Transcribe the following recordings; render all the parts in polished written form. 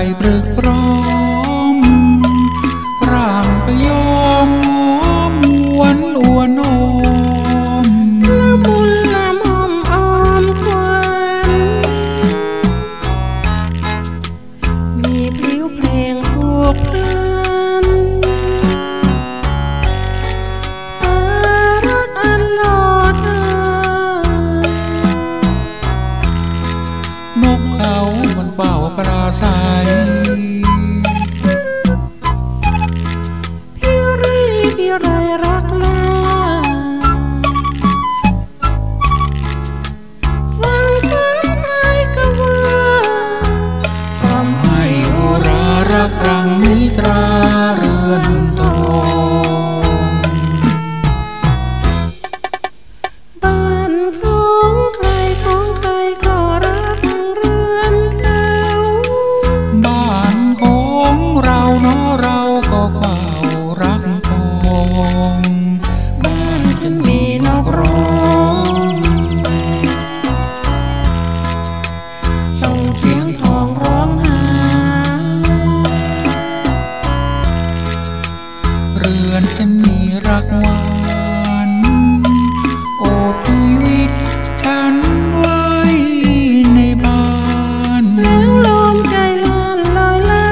ปรึกพร้อมร่างไปยอมหวนอวนโอมละมุนละม่อมอ้อมควันมีพลิ้วเพลงผูกพันรักอันลอดนกเขามันเป่าปราศัยพี่รีพี่ไรรักลาฟังคำไอ้กะว่าทำให้โอรารักรังนิตราเรือนทองบ้านของใครของใครก็รักเรือนเขาบ้านของเราเนาะเราก็เฝ้ารักทองบ้านฉันมีนกร้องส่งเสียงทองร้องหาเรือนฉันมีรักหวานโอบชีวิตฉันไว้ในบ้านแล้วลมใจลานลอยล้า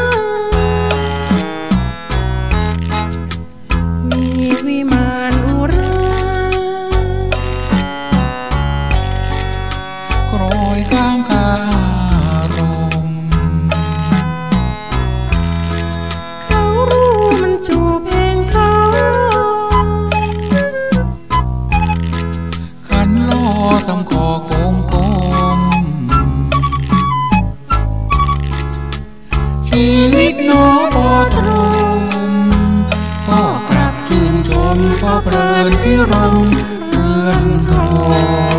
มีวิมานอุรากรอยข้างคารมเขารู้มันจูบเพลงเขาขันล้อทำคอโค้งโค้งชีวิตน้อพอตรงก็กลับชื่นชมก็เพลินพิรมเรือนทอง